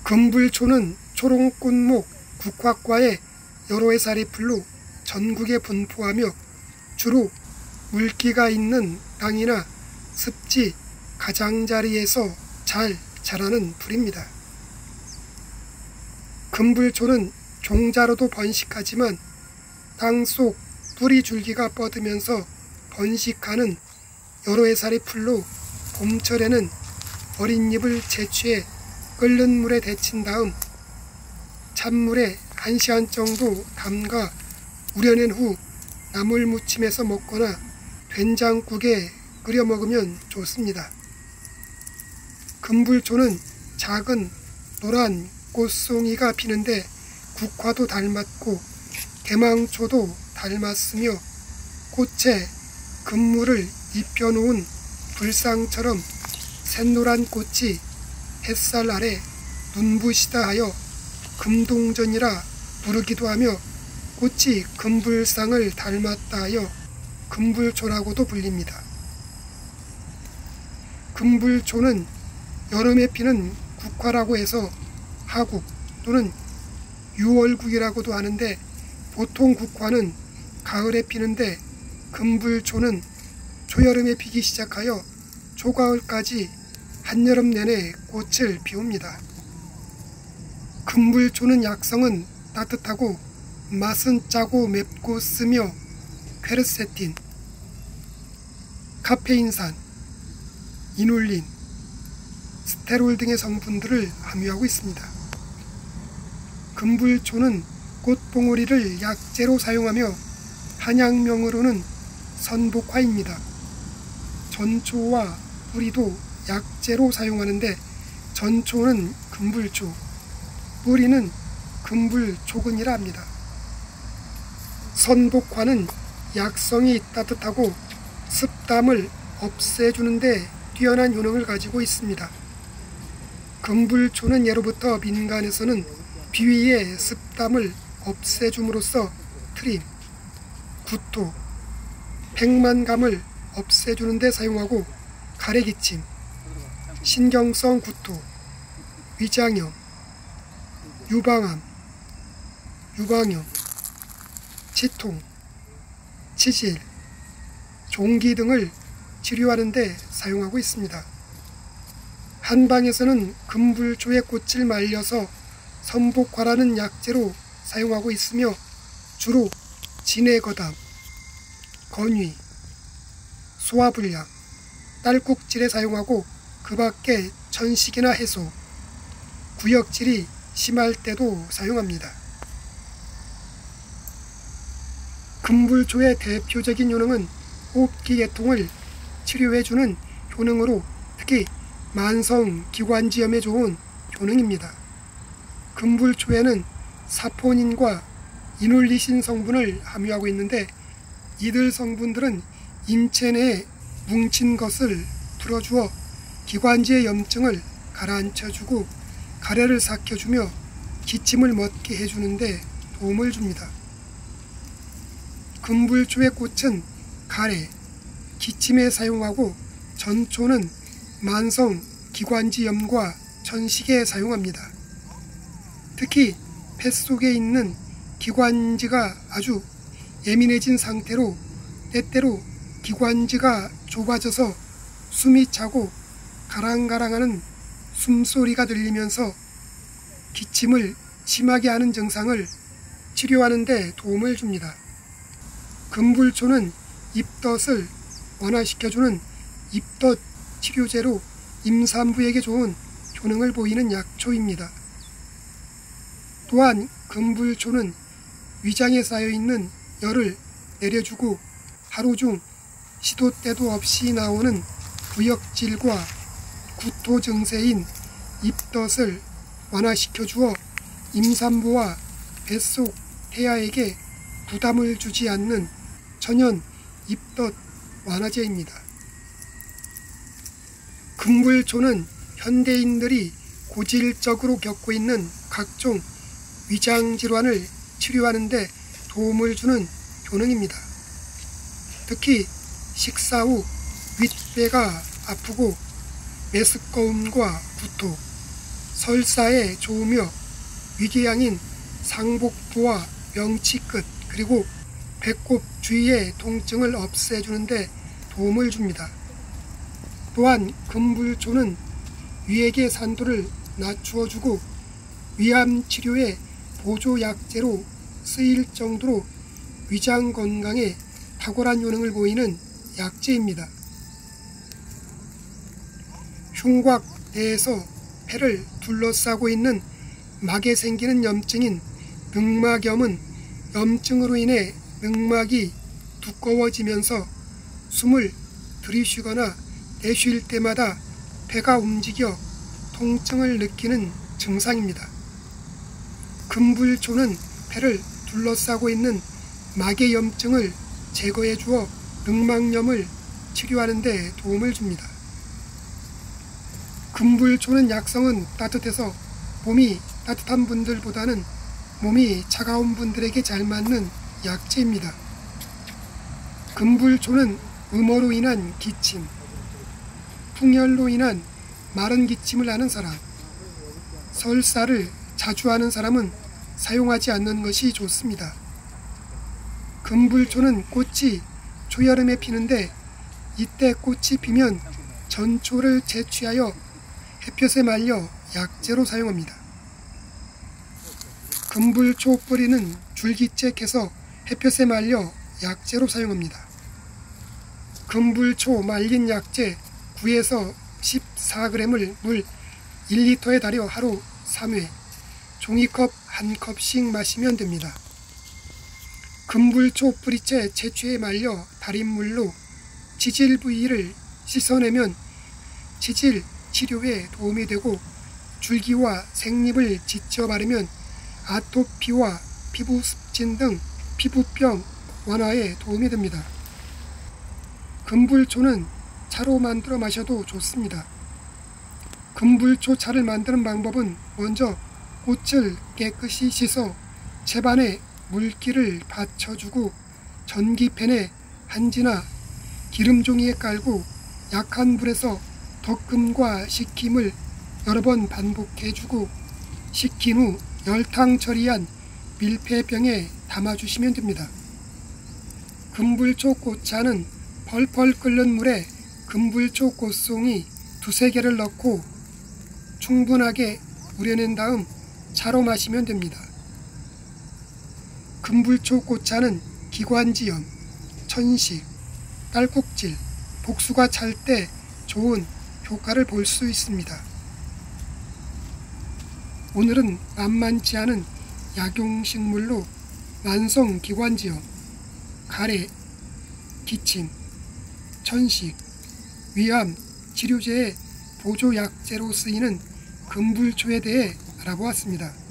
금불초는 초롱꽃목 국화과의 여러 해살이 풀로 전국에 분포하며 주로 물기가 있는 땅이나 습지, 가장자리에서 잘 자라는 풀입니다. 금불초는 종자로도 번식하지만 땅속 뿌리 줄기가 뻗으면서 번식하는 여러 해살이 풀로 봄철에는 어린 잎을 채취해 끓는 물에 데친 다음 찬물에 1시간 정도 담가 우려낸 후 나물 무침해서 먹거나 된장국에 끓여 먹으면 좋습니다. 금불초는 작은 노란 꽃송이가 피는데 국화도 닮았고 대망초도 닮았으며 꽃에 금물을 입혀놓은 불상처럼 샛노란 꽃이 햇살 아래 눈부시다 하여 금동전이라 부르기도 하며 꽃이 금불상을 닮았다 하여 금불초라고도 불립니다. 금불초는 여름에 피는 국화라고 해서 하국 또는 유월국이라고도 하는데 보통 국화는 가을에 피는데 금불초는 초여름에 피기 시작하여 초가을까지 한여름 내내 꽃을 피웁니다. 금불초는 약성은 따뜻하고 맛은 짜고 맵고 쓰며 퀘르세틴, 카페인산, 이눌린, 스테롤 등의 성분들을 함유하고 있습니다. 금불초는 꽃봉오리를 약재로 사용하며 한약명으로는 선복화입니다. 전초와 뿌리도 약재로 사용하는데 전초는 금불초, 뿌리는 금불초근이라 합니다. 선복화는 약성이 따뜻하고 습담을 없애주는데 뛰어난 효능을 가지고 있습니다. 금불초는 예로부터 민간에서는 비위의 습담을 없애줌으로써 트림, 구토, 백만감을 없애주는 데 사용하고 가래기침, 신경성 구토, 위장염, 유방암, 유방염, 치통, 치질, 종기 등을 치료하는 데 사용하고 있습니다. 한방에서는 금불초의 꽃을 말려서 선복화라는 약재로 사용하고 있으며 주로 진해거담, 건위, 소화불량, 딸꾹질에 사용하고 그 밖에 천식이나 해소, 구역질이 심할 때도 사용합니다. 금불초의 대표적인 효능은 호흡기 계통을 치료해주는 효능으로 특히 만성기관지염에 좋은 효능입니다. 금불초에는 사포닌과 이눌리신 성분을 함유하고 있는데 이들 성분들은 인체 내에 뭉친 것을 풀어주어 기관지의 염증을 가라앉혀주고 가래를 삭혀주며 기침을 멎게 해주는데 도움을 줍니다. 금불초의 꽃은 가래, 기침에 사용하고 전초는 만성 기관지염과 천식에 사용합니다. 특히 폐속에 있는 기관지가 아주 예민해진 상태로 때때로 기관지가 좁아져서 숨이 차고 가랑가랑하는 숨소리가 들리면서 기침을 심하게 하는 증상을 치료하는 데 도움을 줍니다. 금불초는 입덧을 완화시켜주는 입덧 치료제로 임산부에게 좋은 효능을 보이는 약초입니다. 또한 금불초는 위장에 쌓여있는 열을 내려주고 하루 중 시도 때도 없이 나오는 구역질과 구토 증세인 입덧을 완화시켜 주어 임산부와 뱃속 태아에게 부담을 주지 않는 천연 입덧 완화제입니다. 금불초는 현대인들이 고질적으로 겪고 있는 각종 위장질환을 치료하는 데 도움을 주는 효능입니다. 특히 식사 후 윗배가 아프고 메스꺼움과 구토, 설사에 좋으며 위궤양인 상복부와 명치끝 그리고 배꼽 주위의 통증을 없애주는 데 도움을 줍니다. 또한 금불초는 위액의 산도를 낮추어주고 위암 치료의 보조약재로 쓰일 정도로 위장 건강에 탁월한 효능을 보이는 약재입니다. 흉곽대에서 폐를 둘러싸고 있는 막에 생기는 염증인 늑막염은 염증으로 인해 늑막이 두꺼워지면서 숨을 들이쉬거나 내쉴 때마다 폐가 움직여 통증을 느끼는 증상입니다. 금불초는 폐를 둘러싸고 있는 막의 염증을 제거해 주어 늑막염을 치료하는 데 도움을 줍니다. 금불초는 약성은 따뜻해서 몸이 따뜻한 분들보다는 몸이 차가운 분들에게 잘 맞는 약재입니다. 금불초는 음호로 인한 기침, 풍열로 인한 마른 기침을 하는 사람, 설사를 자주 하는 사람은 사용하지 않는 것이 좋습니다. 금불초는 꽃이 초여름에 피는데 이때 꽃이 피면 전초를 채취하여 햇볕에 말려 약재로 사용합니다. 금불초 뿌리는 줄기째 캐서 햇볕에 말려 약재로 사용합니다. 금불초 말린 약재 9에서 14g을 물 1리터에 달여 하루 3회 종이컵 1컵씩 마시면 됩니다. 금불초 뿌리째 채취해 말려 달인 물로 치질 부위를 씻어내면 치질 치료에 도움이 되고 줄기와 생잎을 지쳐 바르면 아토피와 피부 습진 등 피부병 완화에 도움이 됩니다. 금불초는 차로 만들어 마셔도 좋습니다. 금불초 차를 만드는 방법은 먼저 꽃을 깨끗이 씻어 채반에 물기를 받쳐주고 전기팬에 한지나 기름종이에 깔고 약한 불에서 덕금과 식힘을 여러 번 반복해주고 식힌 후 열탕 처리한 밀폐병에 담아주시면 됩니다. 금불초 꽃차는 펄펄 끓는 물에 금불초 꽃송이 2~3개를 넣고 충분하게 우려낸 다음 차로 마시면 됩니다. 금불초 꽃차는 기관지염, 천식, 딸꾹질, 복수가 찰 때 좋은 효과를 볼 수 있습니다. 오늘은 만만치 않은 약용식물로 만성 기관지염, 가래, 기침, 천식, 위암 치료제의 보조약재로 쓰이는 금불초에 대해 알아보았습니다.